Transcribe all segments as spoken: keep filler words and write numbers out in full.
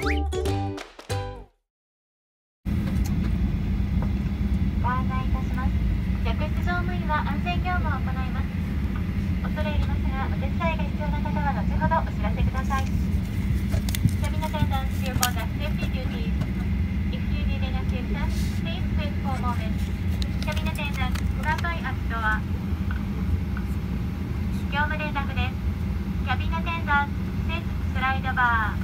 ご案内いたします。客室乗務員は安全業務を行います。恐れ入りますが、お手伝いが必要な方は後ほどお知らせください。Cabin attendants will conduct safety duties. If you need any assistance, please wait for a moment. Cabin attendants, stand by at door. 業務連絡です。Cabin attendants, set slide bar.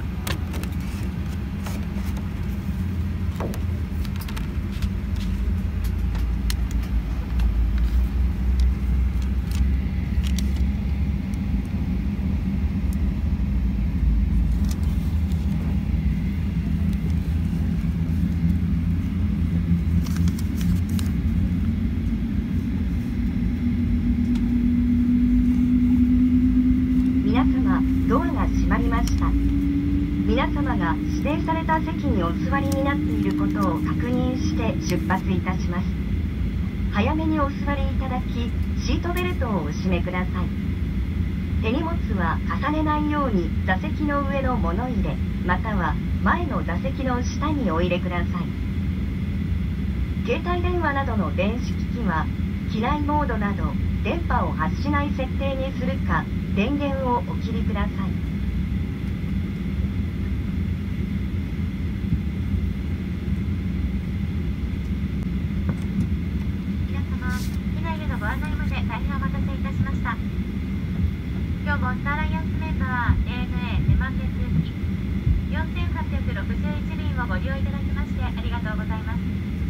ドアが閉まりました。皆様が指定された席にお座りになっていることを確認して出発いたします。早めにお座りいただき、シートベルトをお締めください。手荷物は重ねないように座席の上の物入れ、または前の座席の下にお入れください。携帯電話などの電子機器は、機内モードなど電波を発しない設定にするか、電源をお切りください。 皆様、機内でのご案内まで大変お待たせいたしました。今日もスターアライアンスメンバー エーエヌエー レマン鉄機よんせんはっぴゃくろくじゅういち便をご利用いただきましてありがとうございます。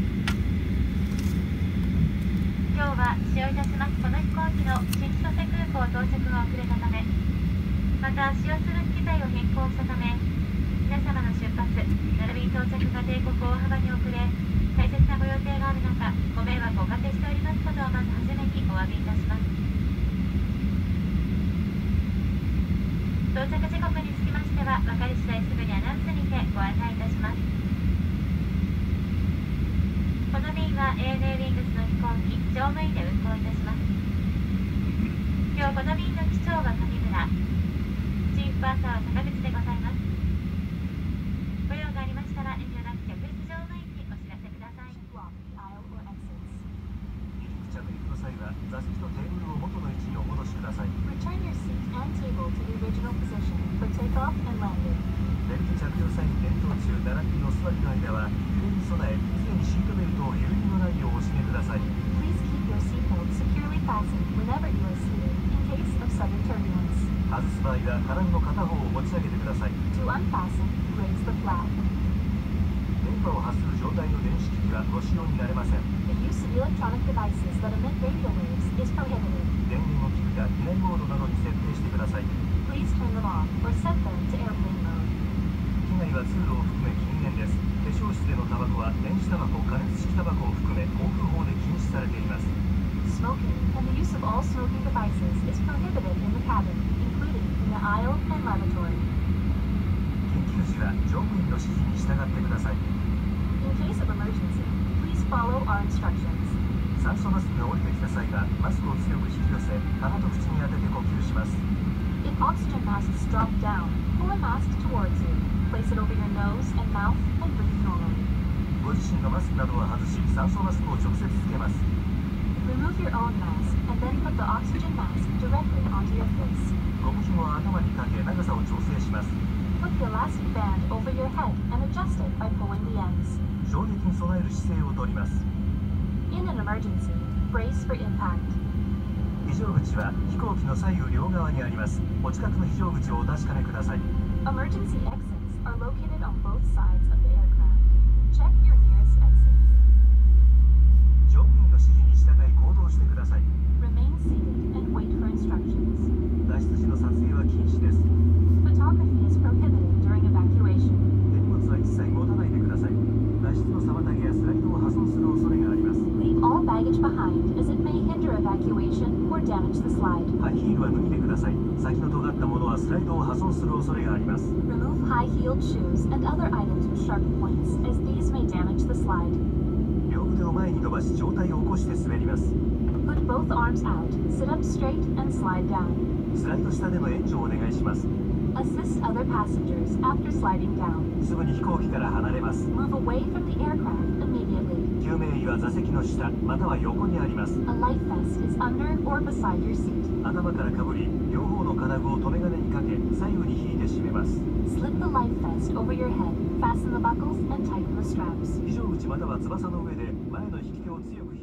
今日は使用いたしますこの飛行機の新千歳空港到着が遅れたため、また使用する機材を変更したため、皆様の出発並びに到着が定刻を大幅に遅れ、大切なご予定がある中、ご迷惑をおかけしておりますことをまずはじめにお詫びいたします。到着時刻につきましては、分かり次第すぐにアナウンスにてご案内いたします。この便は エーエヌエー ウィングスの飛行機乗務員で運航いたします。今日この便の機長は上村、チーフパーサーは坂口でございます。ご用がありましたら遠慮なく客室乗務員にお知らせください。 着陸の際は座席とテーブルを元の位置にお戻しください。 Return your seat and table to the original position for takeoff and landing. ベルト着用際に転倒中、並びにお座りの間は揺れに備え、常にシートベルトを緩みのないようお締めください。 Please keep your seatbelt securely fastened whenever you are seated in case of sudden turbulence. 外す場合は金具の片方を持ち上げてください。 To unfasten, raise the flap. 電波を発する状態の電子機器はご使用になれません。 The use of electronic devices that emit radio waves is prohibited. 電源を切るか機内モードなどに設定してください。 Please turn them on or set them to airplane mode. 機内は通路を含め禁煙です。化粧室でのタバコは電子タバコ、加熱式タバコを含め航空法で禁止されています。 Smoking and the use of all smoking devices is prohibited in the cabin, including in the aisle and lavatory. 緊急時は乗務員の指示に従ってください。 In case of emergency, please follow our instructions. 酸素マスクが降りてきた際はマスクを強く引き寄せ、鼻と口に当てて呼吸します。 If oxygen masks drop down, pull a mask towards you. Place it over your nose and mouth and breathe normally. ご自身のマスクなどは外し、酸素マスクを直接つけます。 Remove your own mask and then put the oxygen mask directly onto your face. ゴム紐を頭にかけ長さを調整します。 Put the elastic band over your head and adjust it by pulling the ends. 衝撃に備える姿勢をとります。 In an emergency, brace for impact. 非常口は飛行機の左右両側にあります。お近くの非常口をお確かめください。 Emergency exits are located on both sides of the aircraft. Check your nearest exit. 乗務員の指示に従い行動してください。 Remain seated and wait for instructions. 脱出時の撮影は禁止です。 Photography is prohibited during evacuation. 手荷物は一切持たないでください。脱出の妨げやスライドを破損する恐れがあります。 Leave all baggage behind as it may hinder evacuation or damage the slide. ハイヒールは脱いでください。先の尖ったものはスライドを破損する恐れがあります。 Remove high-heeled shoes and other items with sharp points as these may damage the slide. 両腕を前に伸ばし上体を起こして滑ります。 Put both arms out, sit up straight and slide down. スライド下での援助をお願いします。 Assist other passengers after sliding down. すぐに飛行機から離れます。 Move away from the aircraft immediately. 救命衣は座席の下または横にあります。 A life vest is under or beside your seat. 頭からかぶり、両方の金具を留め金にかけ、左右に引いて締めます。 Slip the life vest over your head, fasten the buckles, and tighten the straps. 非常口または翼の上で前の引き手を強く